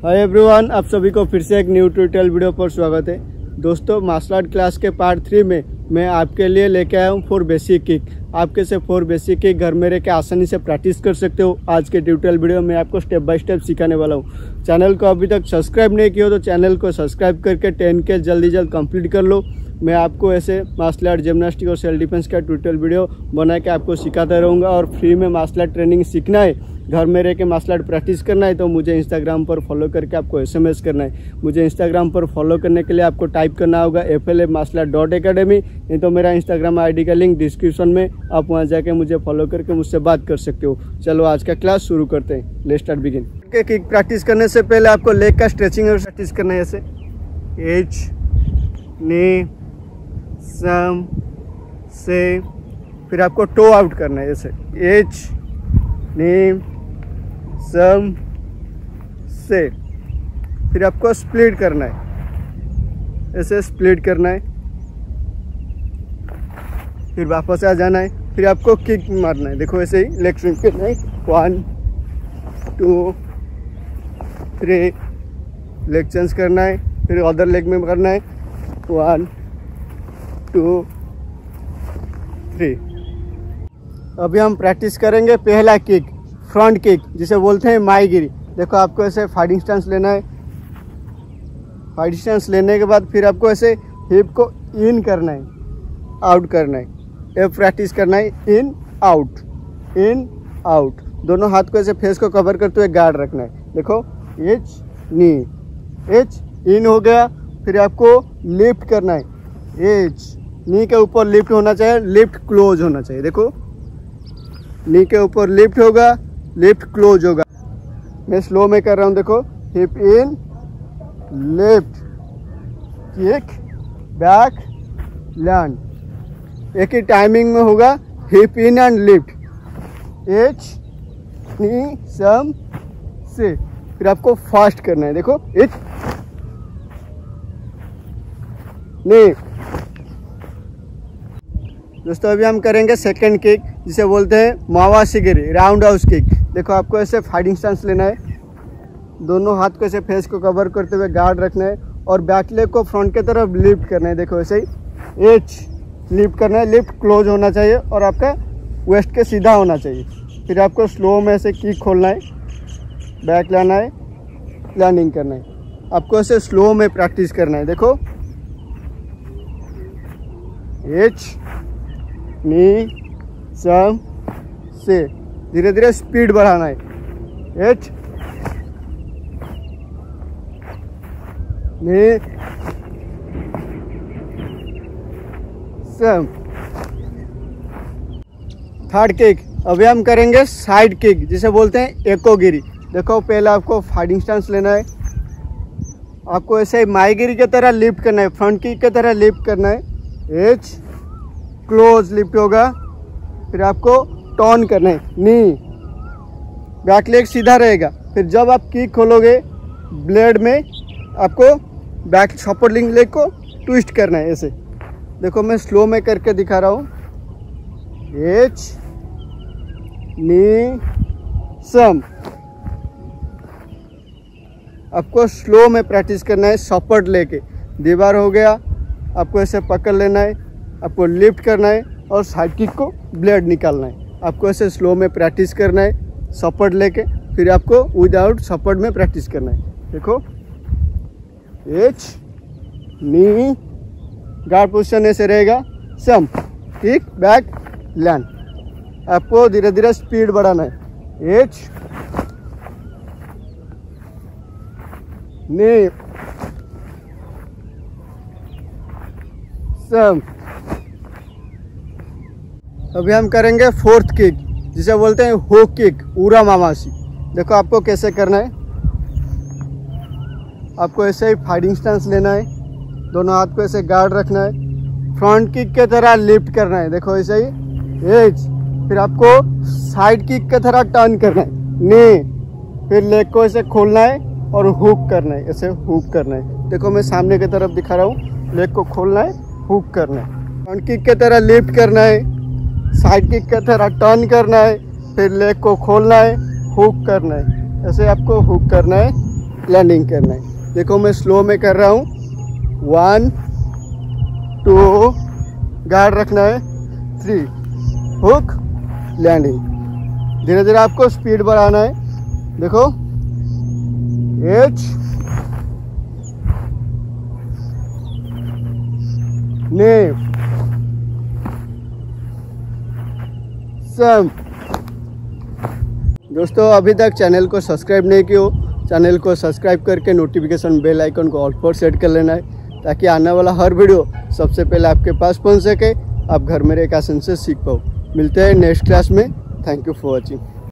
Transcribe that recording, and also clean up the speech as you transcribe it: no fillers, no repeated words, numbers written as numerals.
Hi everyone, आप सभी को फिर से एक न्यू ट्यूटोरियल वीडियो पर स्वागत है। दोस्तों, मार्शल आर्ट क्लास के पार्ट 3 में मैं आपके लिए लेके आया हूँ 4 बेसिक किक। आपके से 4 बेसिक किक घर में रह के आसानी से प्रैक्टिस कर सकते हो। आज के ट्यूटोरियल वीडियो में आपको स्टेप बाय स्टेप सिखाने वाला हूँ। चैनल को अभी तक सब्सक्राइब नहीं किया हो तो चैनल को सब्सक्राइब करके 10 के जल्दी कंप्लीट कर लो। मैं आपको ऐसे मार्शल आर्ट, जिम्नास्टिक और सेल्फ डिफेंस का ट्यूटोरियल वीडियो बना के आपको सिखाता रहूँगा। और फ्री में मार्शल आर्ट ट्रेनिंग सीखना है, घर में रह के मार्शल आर्ट प्रैक्टिस करना है तो मुझे इंस्टाग्राम पर फॉलो करके आपको SMS करना है। मुझे इंस्टाग्राम पर फॉलो करने के लिए आपको टाइप करना होगा FLA-martial-art.academy। नहीं तो मेरा इंस्टाग्राम ID का लिंक डिस्क्रिप्शन में, आप वहां जाके मुझे फॉलो करके मुझसे बात कर सकते हो। चलो आज का क्लास शुरू करते हैं। Let's start begin. Kick practice करने से पहले आपको लेग का स्ट्रेचिंग और प्रैक्टिस करना है। ऐसे एज, नी, सम, से, फिर आपको टो आउट करना है। ऐसे एज, नी, सम, से, फिर आपको स्प्लिट करना है। ऐसे स्प्लिट करना है, फिर वापस आ जाना है, फिर आपको किक मारना है। देखो ऐसे ही लेग स्विंग करना है। 1 2 3 लेग चेंज करना है, फिर अदर लेग में करना है। 1 2 3। अभी हम प्रैक्टिस करेंगे पहला किक, फ्रंट किक, जिसे बोलते हैं माईगिरी। देखो आपको ऐसे फाइटिंग स्टैंस लेना है। फाइटिंग स्टैंस लेने के बाद फिर आपको ऐसे हिप को इन करना है, आउट करना है। ये प्रैक्टिस करना है, इन आउट। दोनों हाथ को ऐसे फेस को कवर करते हुए गार्ड रखना है। देखो एच, नी, एच इन हो गया। फिर आपको लिफ्ट करना है। एच, नी के ऊपर लिफ्ट होना चाहिए, लिफ्ट क्लोज होना चाहिए। देखो नी के ऊपर लिफ्ट होगा, लिफ्ट क्लोज होगा। मैं स्लो में कर रहा हूँ। देखो hip in, lift, kick, back, land. एक ही टाइमिंग में होगा। हिप इन एंड लिफ्ट, एच, नी, सम, से। फिर आपको फास्ट करना है। देखो एच, नी। दोस्तों अभी हम करेंगे सेकंड किक, जिसे बोलते हैं मावाशिगिरी, राउंड हाउस किक। देखो आपको ऐसे फाइटिंग स्टैंस लेना है। दोनों हाथ को ऐसे फेस को कवर करते हुए गार्ड रखना है और बैक लेग को फ्रंट की तरफ लिफ्ट करना है। देखो ऐसे ही एच लिफ्ट करना है, लिफ्ट क्लोज होना चाहिए और आपका वेस्ट के सीधा होना चाहिए। फिर आपको स्लो में ऐसे किक खोलना है, बैक लाना है, लैंडिंग करना है। आपको ऐसे स्लो में प्रैक्टिस करना है। देखो एच, नी, सम, से। धीरे धीरे स्पीड बढ़ाना है। एच, नी, सम। थर्ड किक, अभी हम करेंगे साइड किक, जिसे बोलते हैं एकोगिरी। देखो पहले आपको फाइटिंग स्टैंस लेना है। आपको ऐसे माईगिरी की तरह लिफ्ट करना है, फ्रंट किक की तरह लिफ्ट करना है। एच, क्लोज लिफ्ट होगा। फिर आपको टर्न करना है, नी, बैक लेग सीधा रहेगा। फिर जब आप किक खोलोगे ब्लेड में, आपको बैक सपोर्ट लेग को ट्विस्ट करना है। ऐसे देखो मैं स्लो में करके दिखा रहा हूँ। एच, नी, सम। आपको स्लो में प्रैक्टिस करना है। सपोर्ट लेके दीवार हो गया, आपको ऐसे पकड़ लेना है, आपको लिफ्ट करना है और साइड किक को ब्लेड निकालना है। आपको ऐसे स्लो में प्रैक्टिस करना है सपोर्ट लेके। फिर आपको विदाउट सपोर्ट में प्रैक्टिस करना है। देखो एच, नी, गार्ड पोजीशन ऐसे रहेगा, सम, किक, बैक, लैंड। आपको धीरे धीरे स्पीड बढ़ाना है। एच, नी, सम। अभी हम करेंगे फोर्थ किक, जिसे बोलते हैं हुक किक, उरा मामाशी। देखो आपको कैसे करना है। आपको ऐसे ही फाइटिंग स्टैंस लेना है। दोनों हाथ को ऐसे गार्ड रखना है, फ्रंट किक के तरह लिफ्ट करना है। देखो ऐसे ही एज। फिर आपको साइड किक के तरह टर्न करना है, नी। फिर लेग को ऐसे खोलना है और हुक करना है। ऐसे हुक करना है। देखो मैं सामने की तरफ दिखा रहा हूँ। लेग को खोलना है, हुक करना है। फ्रंट किक के तरह लिफ्ट करना है, साइड किक की तरह टर्न करना है, फिर लेग को खोलना है, हुक करना है। ऐसे आपको हुक करना है। लैंडिंग करना है। देखो मैं स्लो में कर रहा हूँ, 1 2 गार्ड रखना है, 3 हुक लैंडिंग। धीरे धीरे आपको स्पीड बढ़ाना है। देखो 8 9 7। दोस्तों अभी तक चैनल को सब्सक्राइब नहीं किया हो, चैनल को सब्सक्राइब करके नोटिफिकेशन बेल आइकन को ऑल पर सेट कर लेना है, ताकि आने वाला हर वीडियो सबसे पहले आपके पास पहुंच सके, आप घर में रह के आसानी से सीख पाओ। मिलते हैं नेक्स्ट क्लास में। Thank you for watching.